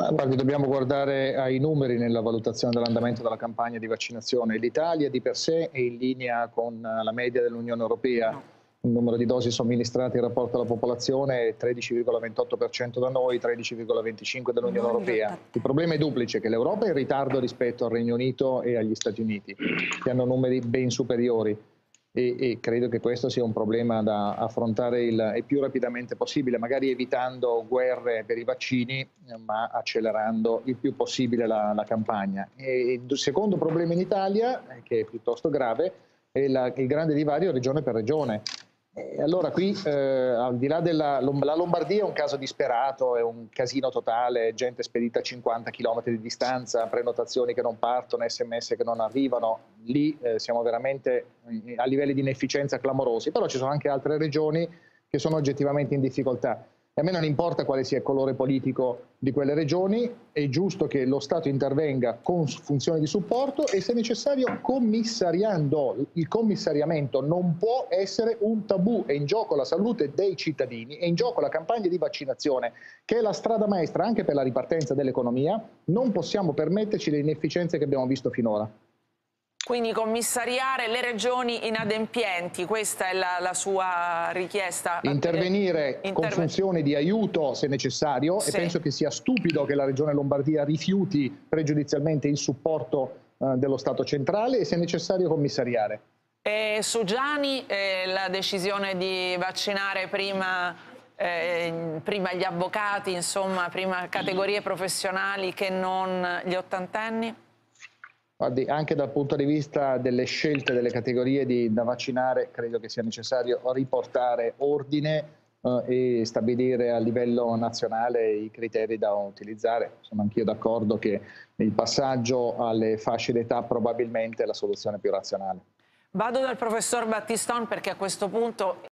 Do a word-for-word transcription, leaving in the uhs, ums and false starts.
Ma guardi, dobbiamo guardare ai numeri nella valutazione dell'andamento della campagna di vaccinazione. L'Italia di per sé è in linea con la media dell'Unione Europea. Il numero di dosi somministrate in rapporto alla popolazione è tredici virgola ventotto per cento da noi, tredici virgola venticinque per cento dell'Unione Europea. Il problema è duplice, che l'Europa è in ritardo rispetto al Regno Unito e agli Stati Uniti, che hanno numeri ben superiori. E, e credo che questo sia un problema da affrontare il, il più rapidamente possibile, magari evitando guerre per i vaccini, ma accelerando il più possibile la, la campagna. E il secondo problema in Italia, che è piuttosto grave, è la, il grande divario regione per regione. E allora qui, eh, al di là della la Lombardia, è un caso disperato, è un casino totale, gente spedita a cinquanta chilometri di distanza, prenotazioni che non partono, sms che non arrivano. Lì eh, siamo veramente a livelli di inefficienza clamorosi, però ci sono anche altre regioni che sono oggettivamente in difficoltà. E a me non importa quale sia il colore politico di quelle regioni, è giusto che lo Stato intervenga con funzioni di supporto e, se necessario, commissariando. Il commissariamento non può essere un tabù, è in gioco la salute dei cittadini, è in gioco la campagna di vaccinazione, che è la strada maestra anche per la ripartenza dell'economia. Non possiamo permetterci le inefficienze che abbiamo visto finora. Quindi commissariare le regioni inadempienti, questa è la, la sua richiesta? Intervenire Interven con funzioni di aiuto se necessario, sì. E penso che sia stupido che la Regione Lombardia rifiuti pregiudizialmente il supporto eh, dello Stato centrale, e se necessario commissariare. E su Gianni eh, la decisione di vaccinare prima, eh, prima gli avvocati, insomma prima categorie professionali che non gli ottantenni? Guardi, anche dal punto di vista delle scelte delle categorie di, da vaccinare, credo che sia necessario riportare ordine eh, e stabilire a livello nazionale i criteri da utilizzare. Sono anch'io d'accordo che il passaggio alle fasce d'età probabilmente è la soluzione più razionale. Vado dal professor Battiston, perché a questo punto